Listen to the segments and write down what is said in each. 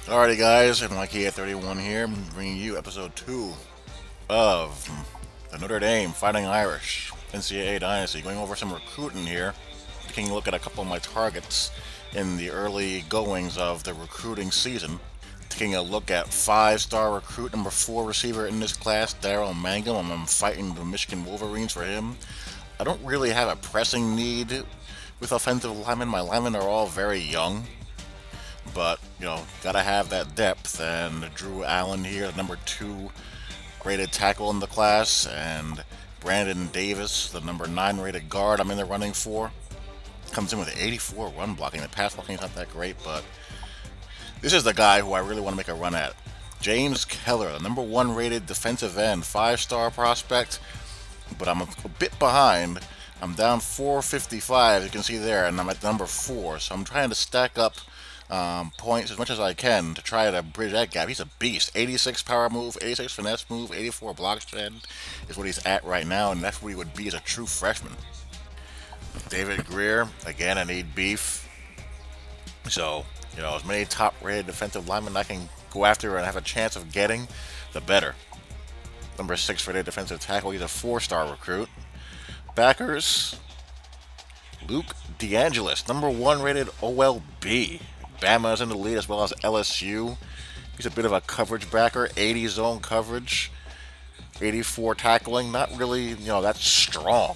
Alrighty, guys, Ncaa31 here, bringing you episode 2 of the Notre Dame Fighting Irish Ncaa Dynasty. Going over some recruiting here, taking a look at a couple of my targets in the early goings of the recruiting season. Taking a look at 5-star recruit number 4 receiver in this class, Daryl Mangum. I'm fighting the Michigan Wolverines for him. I don't really have a pressing need with offensive linemen. My linemen are all very young. But, gotta have that depth. And Drew Allen here, the number 2 rated tackle in the class, and Brandon Davis, the number 9 rated guard I'm in the running for. Comes in with 84 run blocking. The pass blocking is not that great, but this is the guy who I really want to make a run at. James Keller, the number 1 rated defensive end, 5-star prospect, but I'm a bit behind. I'm down 455, you can see there, and I'm at number 4, so I'm trying to stack up points as much as I can to try to bridge that gap. He's a beast. 86 power move, 86 finesse move, 84 block shed is what he's at right now, and that's what he would be as a true freshman. David Greer, again, I need beef. So, as many top-rated defensive linemen I can go after and have a chance of getting, the better. Number 6 rated defensive tackle, he's a 4-star recruit. Backers, Luke DeAngelis, number 1 rated OLB. Bama is in the lead as well as LSU. He's a bit of a coverage backer, 80 zone coverage, 84 tackling. Not really, that strong.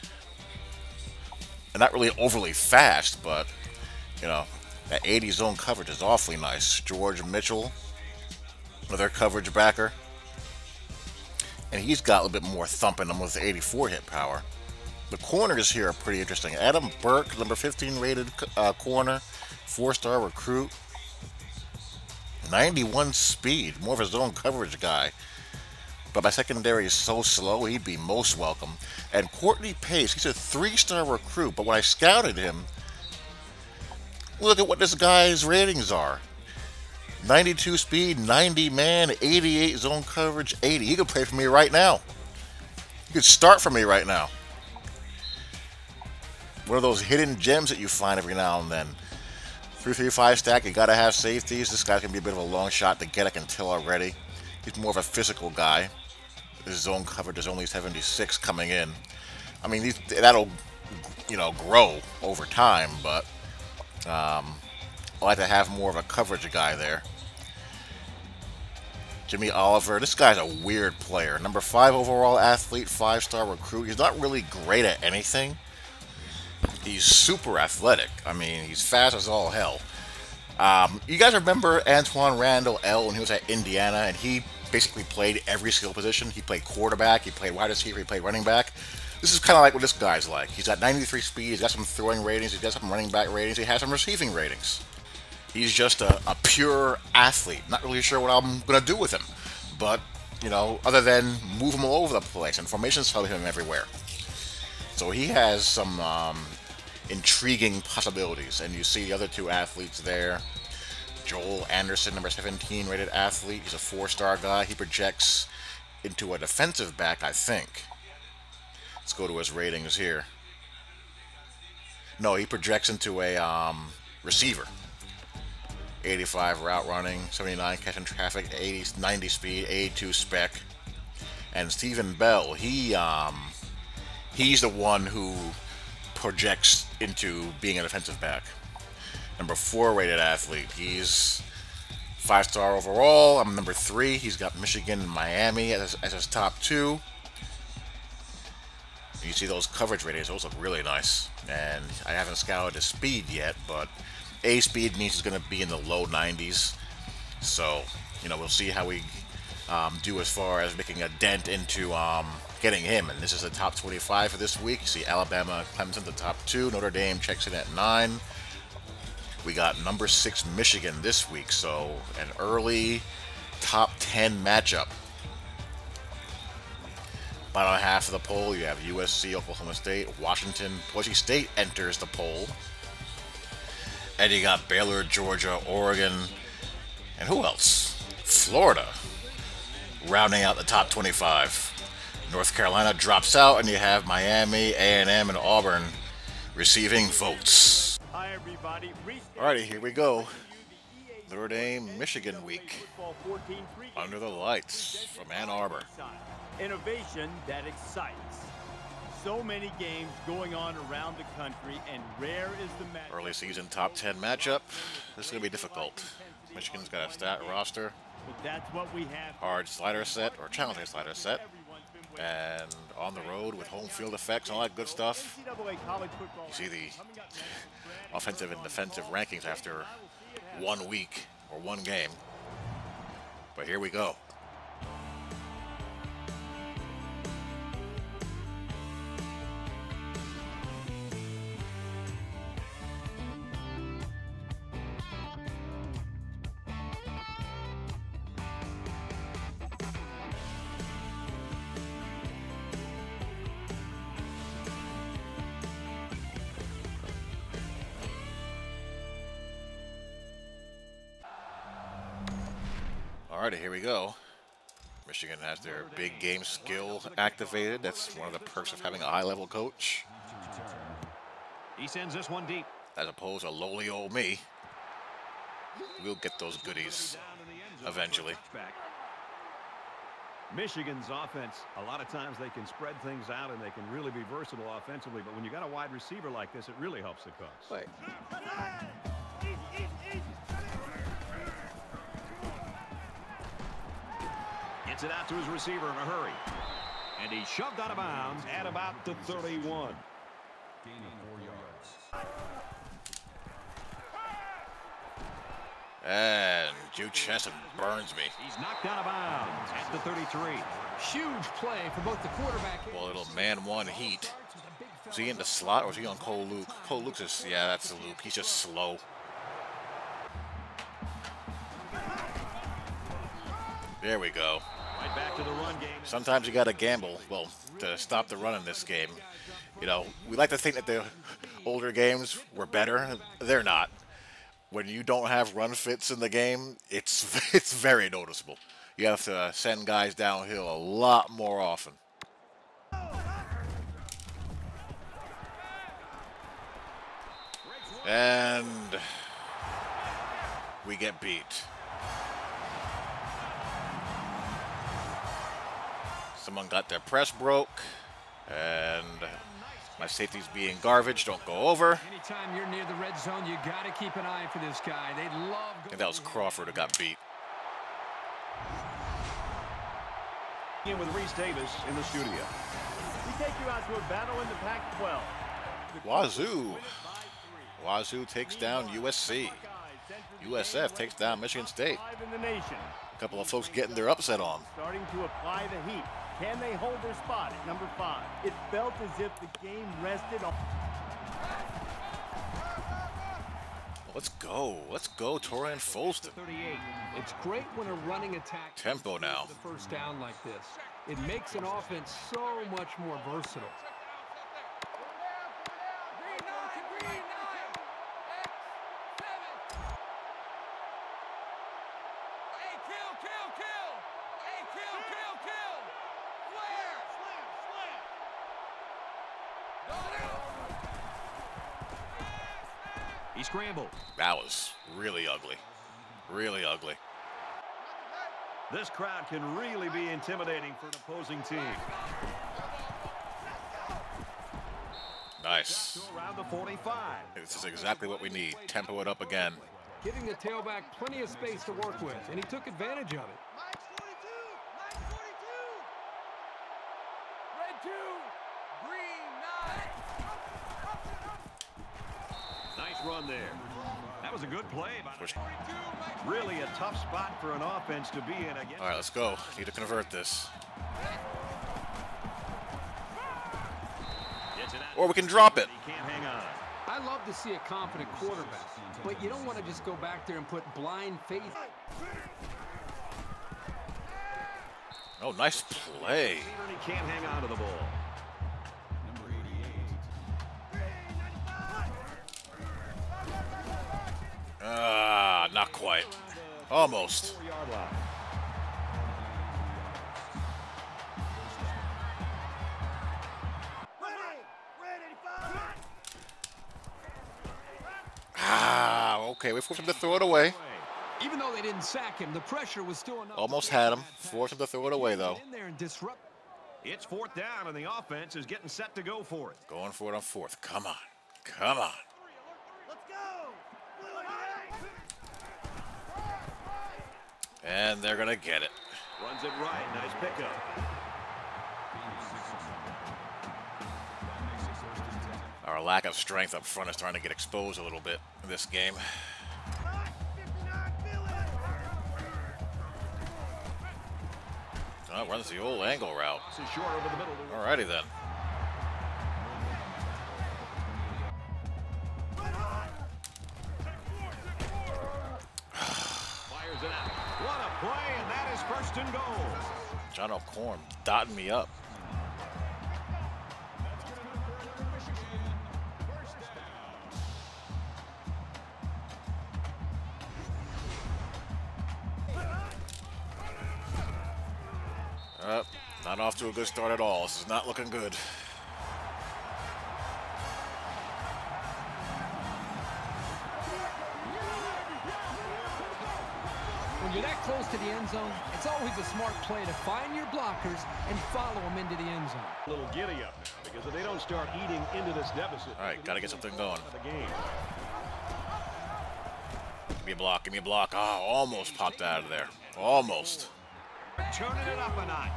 And not really overly fast, but, that 80 zone coverage is awfully nice. George Mitchell, another coverage backer. And he's got a little bit more thump in him with 84 hit power. The corners here are pretty interesting. Adam Burke, number 15 rated corner, 4-star recruit, 91 speed, more of a zone coverage guy. But my secondary is so slow, he'd be most welcome. And Courtney Pace, he's a 3-star recruit, but when I scouted him, look at what this guy's ratings are. 92 speed, 90 man, 88 zone coverage, 80. He could play for me right now. He could start for me right now. One of those hidden gems that you find every now and then. 3-3-5 stack, you gotta have safeties. This guy's gonna be a bit of a long shot to get, I can tell already. He's more of a physical guy. His zone coverage is only 76 coming in. I mean, that'll, grow over time, but I like to have more of a coverage guy there. Jimmy Oliver, this guy's a weird player. Number 5 overall athlete, 5-star recruit. He's not really great at anything. He's super athletic. I mean, he's fast as all hell. You guys remember Antoine Randall L when he was at Indiana, and he basically played every skill position. He played quarterback, he played wide receiver, he played running back. This is kind of like what this guy's like. He's got 93 speed, he's got some throwing ratings, he's got some running back ratings, he has some receiving ratings. He's just a pure athlete. Not really sure what I'm going to do with him. But, other than move him all over the place, and formations tell him everywhere. So he has some intriguing possibilities. And you see the other 2 athletes there. Joel Anderson, number 17 rated athlete. He's a 4-star guy. He projects into a defensive back, I think. Let's go to his ratings here. No, he projects into a receiver. 85 route running, 79 catching traffic, 90 speed, 82 spec. And Stephen Bell, he's the one who projects into being a defensive back. Number 4 rated athlete. He's 5-star overall. I'm number 3. He's got Michigan and Miami as his top 2. You see those coverage ratings, those look really nice. And I haven't scouted his speed yet, but A speed means he's going to be in the low 90s. So, we'll see how we do as far as making a dent into getting him. And this is the top 25 for this week. You see Alabama, Clemson, the top 2. Notre Dame checks in at 9. We got number 6 Michigan this week, so an early top 10 matchup. Bottom half of the poll, you have USC, Oklahoma State, Washington, Boise State enters the poll. And you got Baylor, Georgia, Oregon, and who else? Florida, rounding out the top 25. North Carolina drops out, and you have Miami, A&M, and Auburn receiving votes. Alrighty, here we go. Notre Dame, Michigan week. Under the lights from Ann Arbor. Innovation that excites. So many games going on around the country, and rare is the match. Early season top 10 matchup. This is going to be difficult. Michigan's got a stat roster. But that's what we have. Hard slider set, or challenging slider set. And on the road with home field effects and all that good stuff. You see the offensive and defensive rankings after 1 week or 1 game. But here we go. Alrighty, here we go. Michigan has their big game skill activated. That's one of the perks of having a high-level coach. He sends this one deep. As opposed to lowly old me. We'll get those goodies eventually. Michigan's offense, a lot of times they can spread things out and they can really be versatile offensively, but when you got a wide receiver like this, it really helps the cause. Wait. Gets it out to his receiver in a hurry. And he's shoved out of bounds at about the 31. Gaining 4 yards. And Juke Chesson burns me. He's knocked out of bounds at the 33. Huge play for both the quarterback. Well, little man one heat. Was he in the slot or was he on Cole Luke? Cole Luke's just, yeah, that's Luke. He's just slow. There we go. Right back to the run game. Sometimes you got to gamble, well, to stop the run in this game. You know, we like to think that the older games were better. They're not. When you don't have run fits in the game, it's very noticeable. You have to send guys downhill a lot more often. And we get beat. Someone got their press broke, and my safety's being garbage. Don't go over. Anytime you're near the red zone, you got to keep an eye for this guy. They love. I think that was Crawford who got beat. In with Reese Davis in the studio. We take you out to a battle in the Pac-12. Wazoo. Wazoo takes down USC. USF takes down Michigan State. A couple of folks getting their upset on. Starting to apply the heat. Can they hold their spot at number 5? It felt as if the game rested on. Let's go. Let's go, Torian Folston. 38. It's great when a running attack. Tempo now. The first down like this. It makes an offense so much more versatile. He scrambled. That was really ugly. Really ugly. This crowd can really be intimidating for an opposing team. Nice. Around the 45. This is exactly what we need. Tempo it up again. Giving the tailback plenty of space to work with, and he took advantage of it. Red 2, green 9. Nice run there. That was a good play. Really a tough spot for an offense to be in against. All right, let's go. Need to convert this. Or we can drop it. He can't hang on. I love to see a confident quarterback, but you don't want to just go back there and put blind faith. Oh, nice play. He can't hang on to the ball. Number 88. Not quite. Almost. 4-yard line. Okay, we forced him to throw it away. Even though they didn't sack him, the pressure was still enough. Almost had him. Forced him to throw it away, though. In there and disrupt. It's 4th down, and the offense is getting set to go for it. Going for it on 4th. Come on. Come on. Let's go. And they're going to get it. Runs it right. Nice pickup. Our lack of strength up front is starting to get exposed a little bit in this game. Oh, runs the old angle route. Alrighty then. Fires it out. What a play, and that is 1st and goal. John O'Corn dotting me up. Not off to a good start at all. This is not looking good. When you're that close to the end zone, it's always a smart play to find your blockers and follow them into the end zone. A little giddy up now, because if they don't start eating into this deficit. All right, got to get something going. The game. Give me a block. Give me a block. Oh, almost popped out of there. Almost. Turning it up a notch.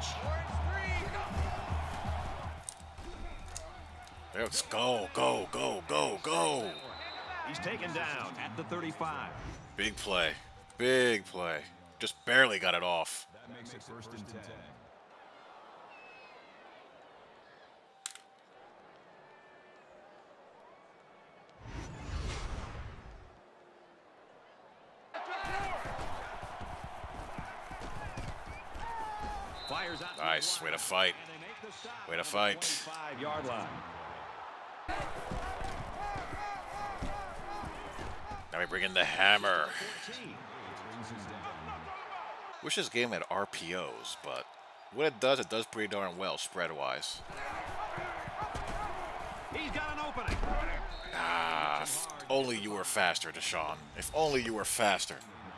Let's go, go, go, go, go. He's taken down at the 35. Big play. Big play. Just barely got it off. That makes it 1st and 10. Fires out. Nice. Way to fight. Way to fight. 5-yard line. Now we bring in the hammer. Wish this game had RPOs, but what it does pretty darn well spread-wise. He's got an opening. Ah, if only you were faster, Deshaun. If only you were faster.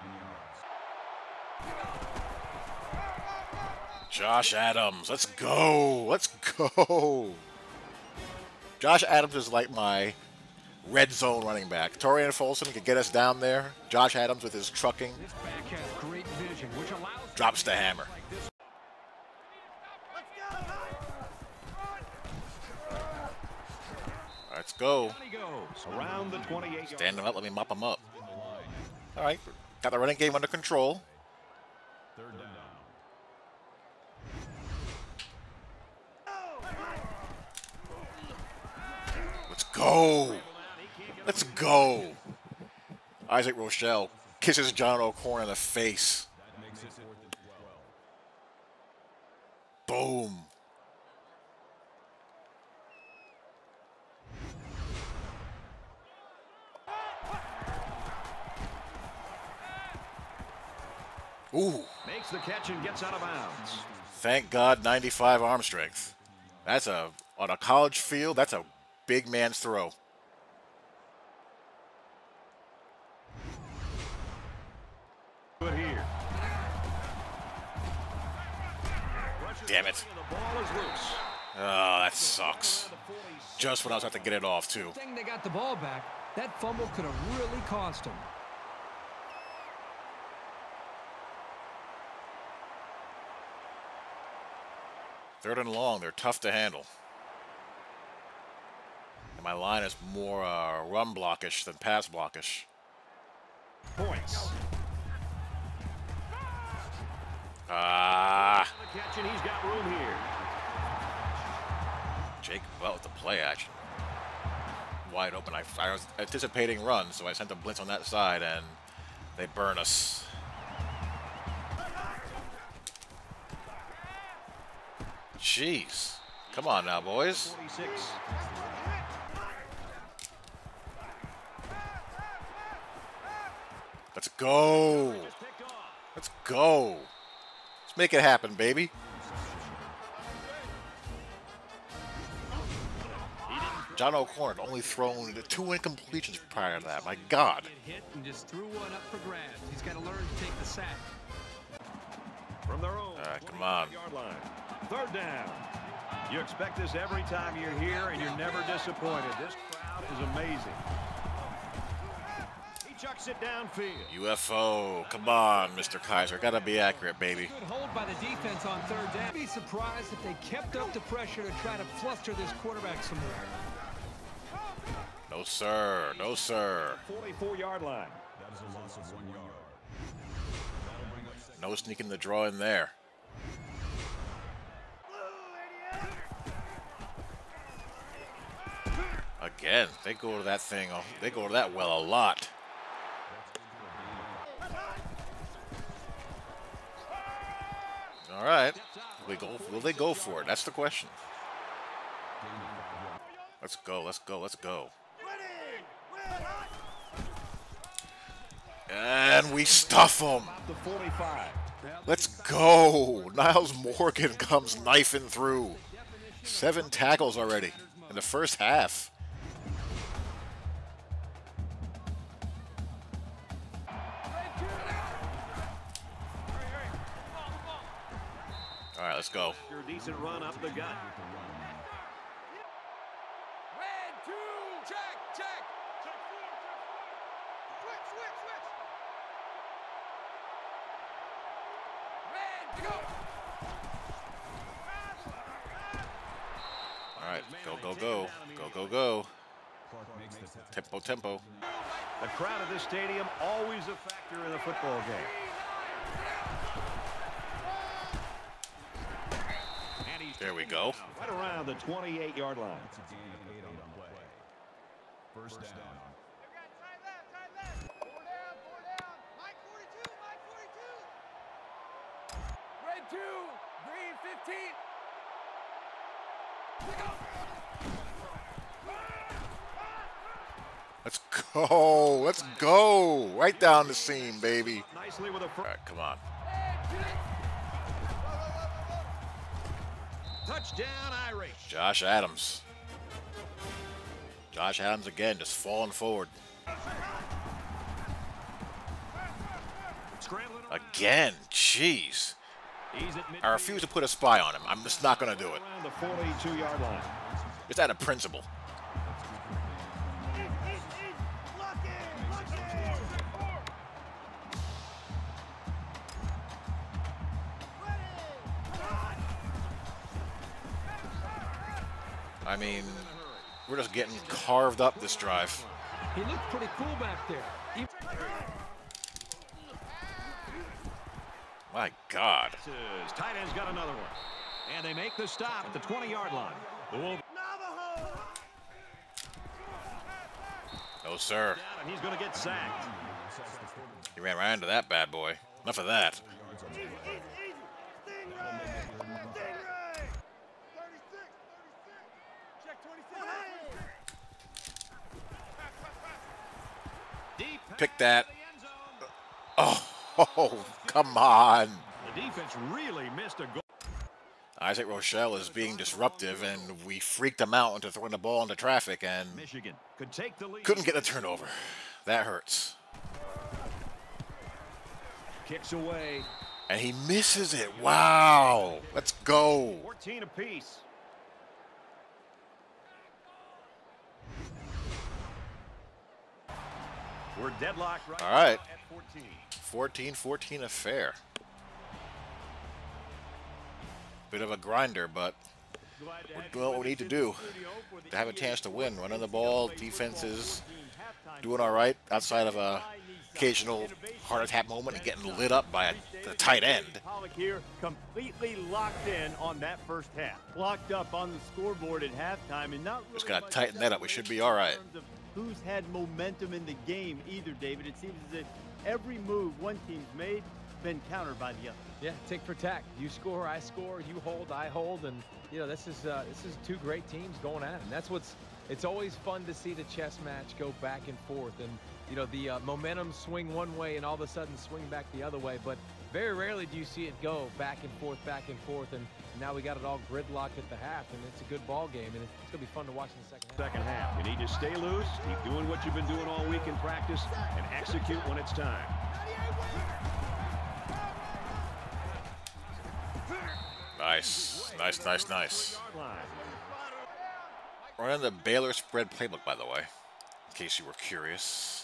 Josh Adams, let's go. Let's go. Josh Adams is like my red zone running back. Torian Folsom could get us down there. Josh Adams with his trucking drops the hammer. Let's go. Around the 28. Stand him up, let me mop him up. All right, got the running game under control. 3rd down. Let's go. Let's go. Isaac Rochelle kisses John O'Corn in the face. Boom. Ooh. Makes the catch and gets out of bounds. Thank God 95 arm strength. That's on a college field, that's a big man's throw. Good here. Damn it. The ball is loose. Oh, that sucks. Just when I was about to get it off, too. Thing they got the ball back, that fumble could have really cost them. Third and long, they're tough to handle. And my line is more run blockish than pass blockish. Points. Ah. The catch, and he's got room here. Jake well with the play action. Wide open. I was anticipating run, so I sent a blitz on that side, and they burn us. Jeez. Come on now, boys. 46. Let's go. Let's go. Let's make it happen, baby. John O'Connor had only thrown 2 incompletions prior to that. My God. Hit and just threw one up for grabs. He's got to learn to take the sack. From their own Come on. yard line. 3rd down. You expect this every time you're here, and you're never disappointed. This crowd is amazing. He chucks it downfield. UFO. Come on, Mr. Kaiser. Got to be accurate, baby. Good hold by the defense on 3rd down. I'd be surprised if they kept up the pressure to try to fluster this quarterback some more. No, sir. No, sir. 44-yard line. That is a loss of 1 yard. No sneaking the draw in there. Again, they go to that thing. They go to that well a lot. All right. Will they go for it? That's the question. Let's go. Let's go. Let's go. And we stuff them. The 45. Let's go. Niles Morgan comes knifing through. 7 tackles already in the first half. All right, let's go. Your decent run up the gut. Red 2, check, check. Red, go. All right, go, go, go. Go, go, go. Tempo, tempo. The crowd of this stadium always a factor in a football game. There we go. Right around the 28-yard line. It's a gain of 8 on the play. First down. Red 2, green 15. Let's go. Let's go. Right down the seam, baby. Nicely with a All right, come on. touchdown Irish. Josh Adams. Josh Adams again, just falling forward. Again, jeez. I refuse to put a spy on him. I'm just not going to do it. Around the 42-yard line. It's out of principle. I mean, we're just getting carved up this drive. He looked pretty cool back there. My God. Tight end's got another one. And they make the stop at the 20-yard line. The Wolves. No, sir. And he's going to get sacked. He ran right into that bad boy. Enough of that. Pick that. Oh, come on. The defense really missed a goal. Isaac Rochelle is being disruptive, and we freaked him out into throwing the ball into traffic and Michigan could take the lead. couldn't get a turnover. That hurts. Kicks away. And he misses it. Wow. Let's go. 14 apiece. We're deadlocked right All right. now at 14. 14-14 affair. Bit of a grinder, but we're doing what we need to do to have a chance to win. Running the ball, defense is doing all right outside of a occasional heart attack moment and getting lit up by the tight end. Pollock here completely locked in on that first half. Locked up on the scoreboard at halftime and not really Just got to much tighten that up. We should be all right. in terms of who's had momentum in the game either, David. It seems as if every move one team's made been countered by the other. Yeah, tick for tack. You score, I score. You hold, I hold, and you know this is two great teams going at it. And that's it's always fun to see the chess match go back and forth. And you know, the momentum swing one way and all of a sudden swing back the other way. But very rarely do you see it go back and forth. And now we got it all gridlocked at the half, and it's a good ball game, and it's going to be fun to watch in the second half. You need to stay loose, keep doing what you've been doing all week in practice, and execute when it's time. Nice. Nice. Running the Baylor spread playbook, by the way, in case you were curious.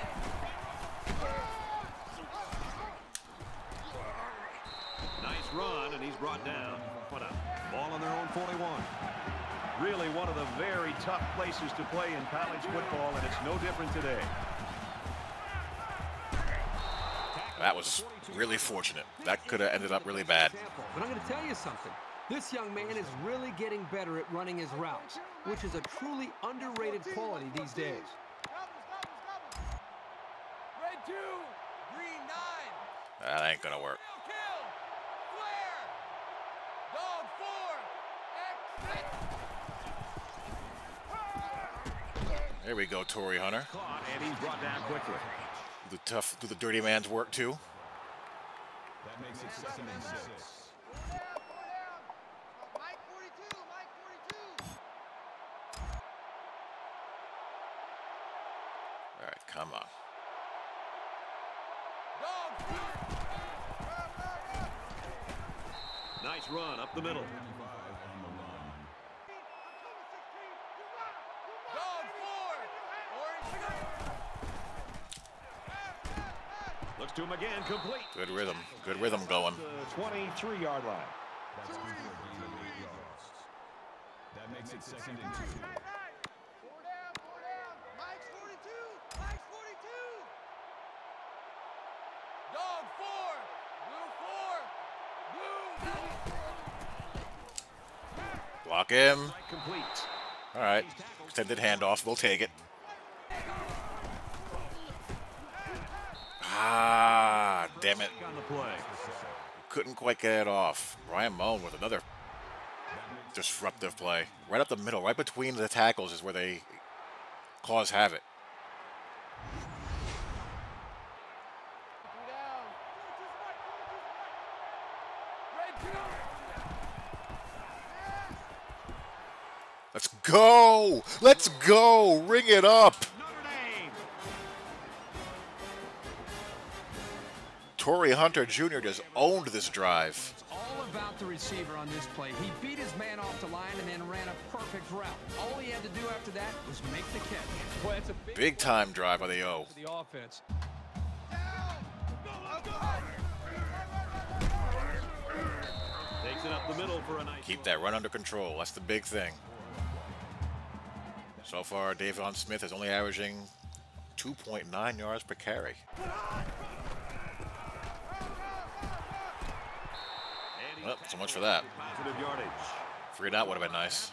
Nice run, and he's brought down. What a ball on their own 41. Really one of the very tough places to play in college football, and it's no different today. That was really fortunate. That could have ended up really bad. But I'm going to tell you something. This young man is really getting better at running his routes, which is a truly underrated quality these days. Red 2, green 9. That ain't gonna work. Kill. Flare. Dog 4. Exit. There we go, Torrey Hunter. Caught, and he's brought down quickly. Do the dirty man's work too. That makes it 2nd and 6. Mike 42, Mike 42. All right, come on. Dog. Nice run up the middle. Dog 4. Orange. Looks to him again, complete. Good rhythm going. The 23-yard line. That's good for a gain of 8 yards. That makes it 2nd and 2. 4 down. Mike's 42. Mike's 42. Dog 4. Blue 4. Blue. Block him. Complete. All right, extended handoff. We'll take it. Ah, damn it. On the play. Couldn't quite get it off. Ryan Moan with another disruptive play. Right up the middle, right between the tackles is where they cause havoc. Let's go! Let's go! Ring it up! Notre Dame. Torrey Hunter Jr. just owned this drive. It's all about the receiver on this play. He beat his man off the line and then ran a perfect route. All he had to do after that was make the catch. Boy, it's a Big time drive by the O. for the offense. Takes it up the middle for a nice. Keep that run under control. That's the big thing. So far, Davon Smith is only averaging 2.9 yards per carry. Well, so much for that. Positive yardage. 3 and out would have been nice.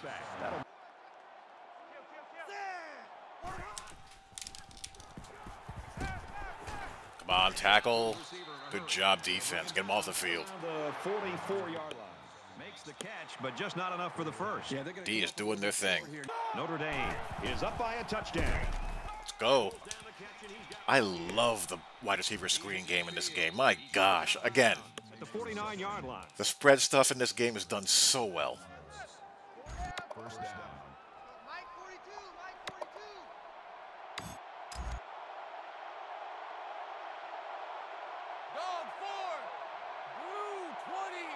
Come on, tackle. Good job, defense. Get him off the field. The 44-yard line. Makes the catch, but just not enough for the first. D is doing their thing. Notre Dame is up by a touchdown. Let's go. I love the wide receiver screen game in this game. My gosh. Again, At the 49-yard line. the spread stuff in this game is done so well. First down. Mike 42. Mike 42. Dog 4. Blue 20.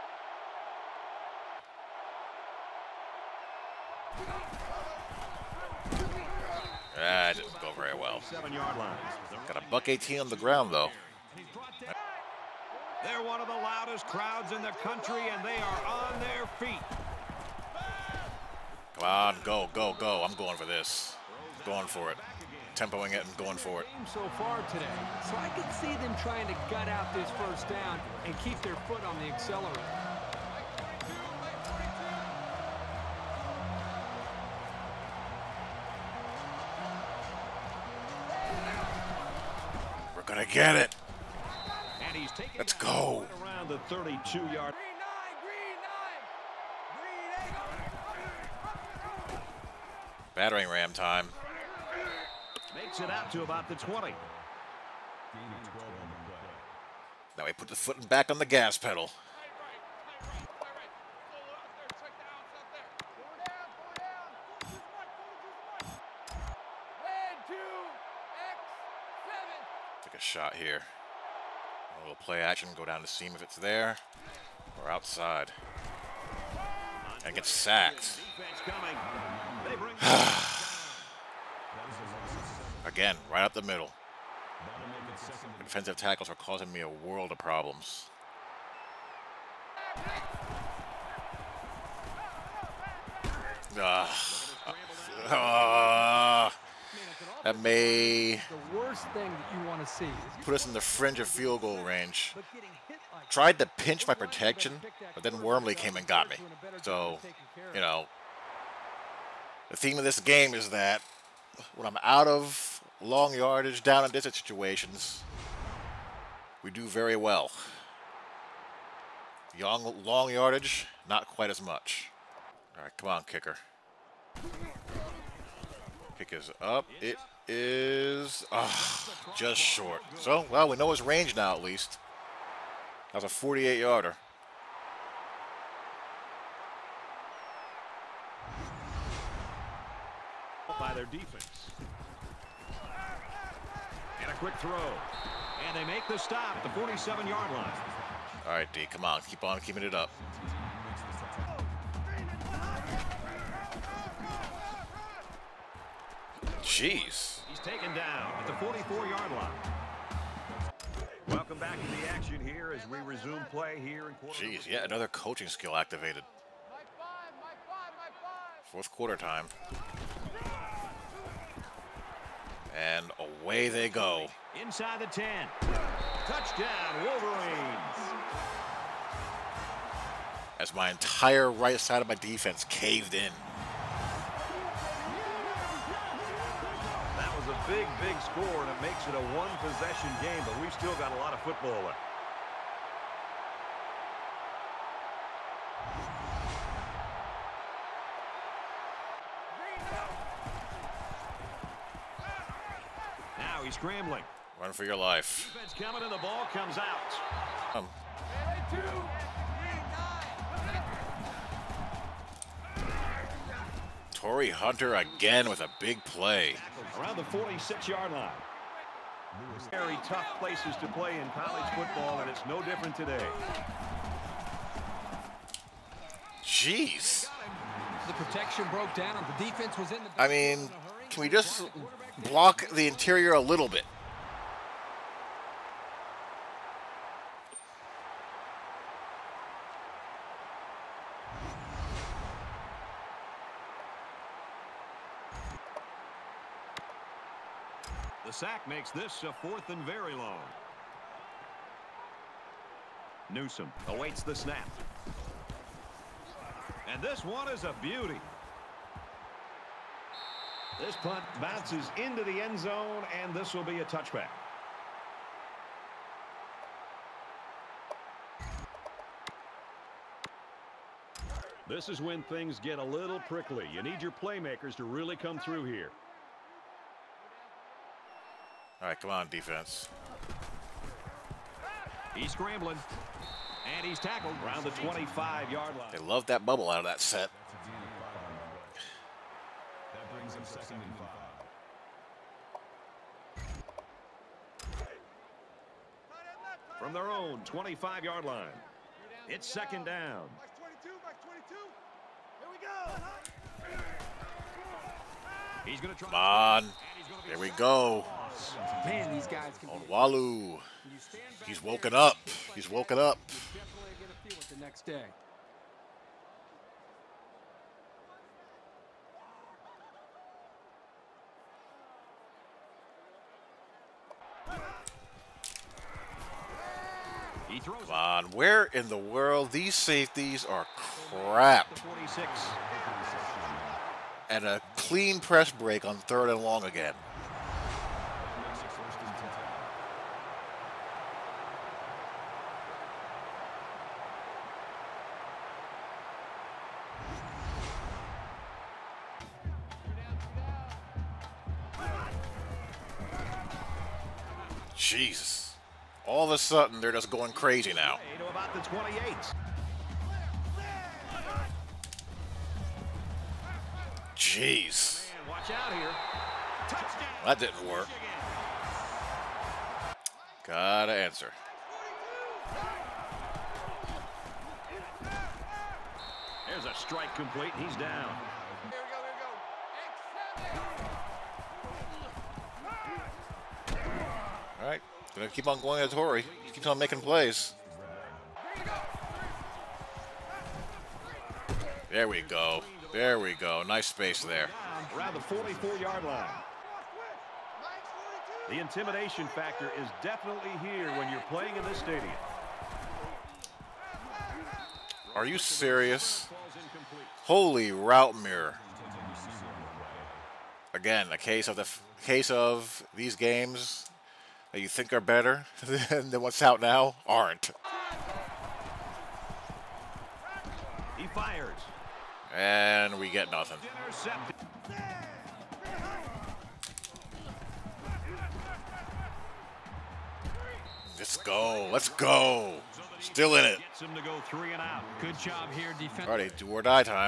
That didn't go very well. 7-yard line. Got a $1.18 on the ground, though. They're one of the loudest crowds in the country, and they are on their feet. Come on, go, go, go. I'm going for this. Going for it. Tempoing it and going for it. So far today, so I can see them trying to gut out this first down and keep their foot on the accelerator. We're going to get it. And he's taking Let's that go. right around the 32-yard. Green 9. Green 9. Green 8. Battering ram time. Makes it out to about the 20. Gain of 12 on the play. Now we put the foot back on the gas pedal. Take a shot here. A little play action, go down the seam if it's there, or outside. And get sacked. Defense coming. They bring Again, right up the middle. That'll make it second and Defensive tackles are causing me a world of problems. That may The worst thing that you want to see is put us in the fringe of field goal range. Tried to pinch my protection, but then Wormley came and got me. So, you know, the theme of this game is that when I'm out of long yardage, down and distance situations, we do very well. Long yardage, not quite as much. All right, come on, kicker. Kick is up. It is just short. So, well, we know his range now at least. That was a 48-yarder. by their defense. And a quick throw. And they make the stop at the 47-yard line. All right, D, come on. Keep on keeping it up. Jeez. He's taken down at the 44-yard line. Welcome back to the action here as we resume play here in quarter. Jeez, yet another coaching skill activated. Fourth quarter time. And away they go. Inside the 10. Touchdown, Wolverines. As my entire right side of my defense caved in. That was a big, big score, and it makes it a one-possession game, but we've still got a lot of football left. Now he's scrambling. Run for your life. Defense coming, and the ball comes out. Torrey Hunter again with a big play. Around the 46-yard line. Very tough places to play in college football, and it's no different today. Jeez. The protection broke down and the defense was in the I mean, can we just block the interior a little bit? The sack makes this a 4th and very long. Newsom awaits the snap. And this one is a beauty. This punt bounces into the end zone, and this will be a touchback. This is when things get a little prickly. You need your playmakers to really come through here. All right, come on, defense. He's scrambling. And he's tackled around the 25-yard line. They love that bubble out of that set. That brings him 2nd and 5. From their own 25-yard line. It's 2nd down. He's going to try. Come on. Here we go. Man, these guys can be Walu. He's woken up. He's woken up. definitely going to feel it the next day. He throws Come on. Where in the world? These safeties are crap. the 46. And a clean press break on 3rd and long again. Makes it 1st and 10. Jesus. All of a sudden, they're just going crazy now. To about the 28. Jeez. Man, watch out here. Touchdown. That didn't work. Gotta answer. There's a strike complete. He's down. Here we go. All right. Gonna keep on going to Torrey. He keeps on making plays. There we go. There we go. Nice space there. Around the 44-yard line. The intimidation factor is definitely here when you're playing in this stadium. Are you serious? Holy route mirror. Again, a case of these games that you think are better than what's out now aren't. He fires. And we get nothing. Intercepted. Let's go. Let's go. Still in it. Gets him to go 3 and out. Good job here, defense. Alrighty, do or die time.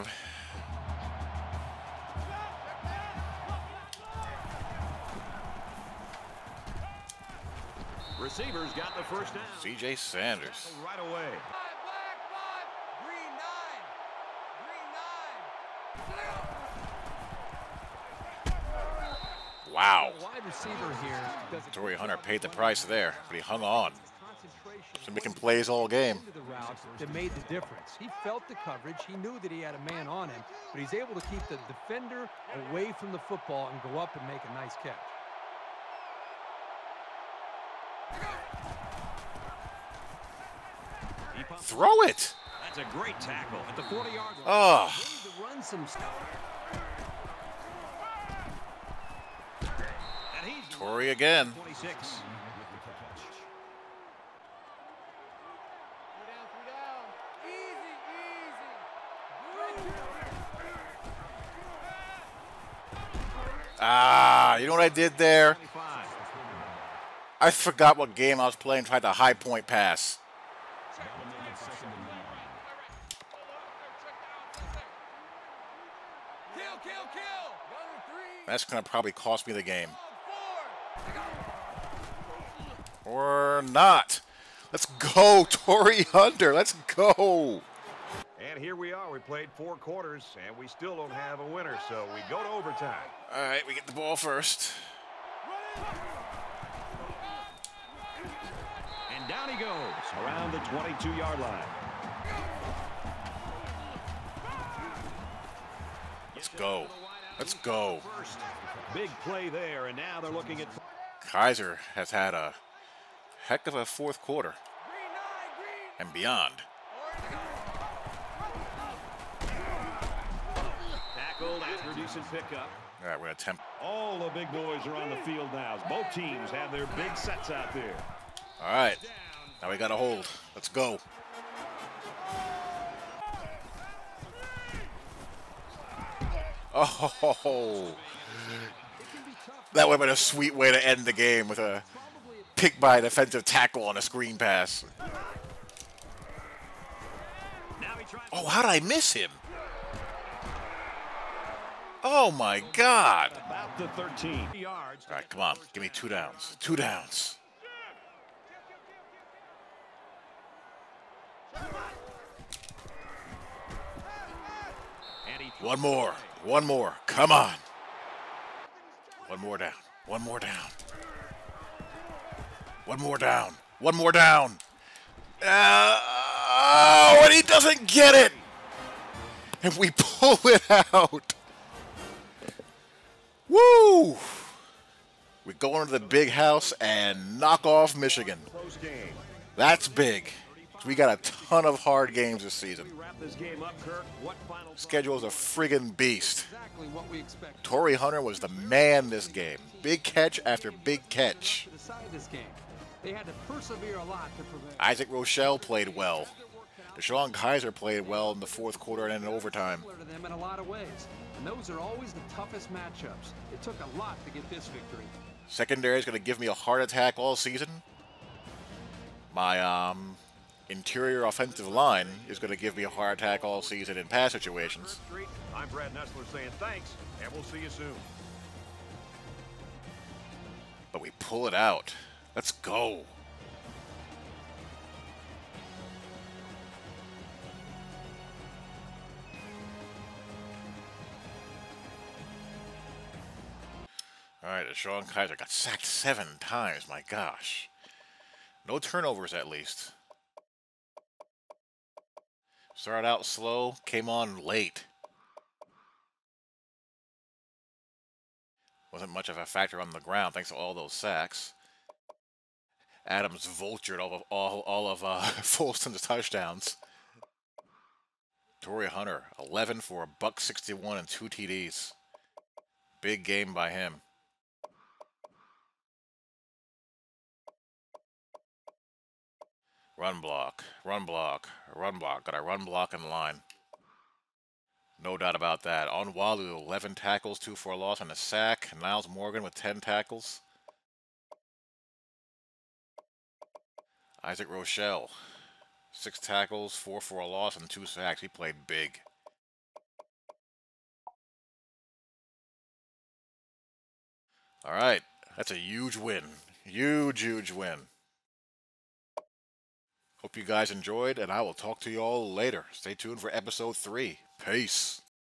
Receivers got the first down. C.J. Sanders. Right away. Black 5, green 9. Wow. The wide receiver here does a Torrey Hunter paid the price there, but he hung on. He's making plays all game. The route that made the difference. He felt the coverage. He knew that he had a man on him, but he's able to keep the defender away from the football and go up and make a nice catch. Throw it. That's a great tackle at the 40-yard line. Oh. run some stuff. And he's Torrey again. 26. Ah, you know what I did there? 25. I forgot what game I was playing, tried to high point pass. Kill. That's going to probably cost me the game. Or not. Let's go, Torrey Hunter. Let's go. And here we are. We played 4 quarters, and we still don't have a winner, so we go to overtime. All right, we get the ball first. And down he goes around the 22-yard line. Let's go. Let's go. First, big play there, and now they're looking at... Kaiser has had a heck of a fourth quarter and beyond. Tackled after a decent pickup. All right, we're going to attempt. All the big boys are on the field now. Both teams have their big sets out there. All right, now we got a hold. Let's go. Oh, that would have been a sweet way to end the game with a pick by a defensive tackle on a screen pass. Oh, how did I miss him? Oh, my God. About the 13 yards. All right, come on. Give me 2 downs. 2 downs. One more. One more. Come on. One more down. One more down. One more down. One more down. Oh, and he doesn't get it. And we pull it out. Woo! We go into the big house and knock off Michigan. Close game. That's big. We got a ton of hard games this season. Wrap this game up, Kirk. What final Schedule is a friggin' beast. Exactly what we expect. Torrey Hunter was the man this game. Big catch after big catch. To decide this game, they had to persevere a lot to prevail. Isaac Rochelle played well. Deshaun Kaiser played well in the fourth quarter and in overtime. Similar to them in a lot of ways, and those are always the toughest matchups. It took a lot to get this victory. Secondary is going to give me a heart attack all season. My interior offensive line is going to give me a heart attack all season in pass situations. I'm Brad Nessler saying thanks, and we'll see you soon. But we pull it out. Let's go. All right, Sean Kaiser got sacked 7 times. My gosh. No turnovers, at least. Started out slow, came on late. Wasn't much of a factor on the ground thanks to all those sacks. Adams vultured all of Folston's touchdowns. Torrey Hunter, 11 for a $161 and 2 TDs. Big game by him. Run block, run block, run block. Got a run block in line. No doubt about that. Onwalu, 11 tackles, 2 for a loss and a sack. Niles Morgan with 10 tackles. Isaac Rochelle, 6 tackles, 4 for a loss and 2 sacks. He played big. All right, that's a huge win. Huge, huge win. Hope you guys enjoyed, and I will talk to you all later. Stay tuned for episode 3. Peace.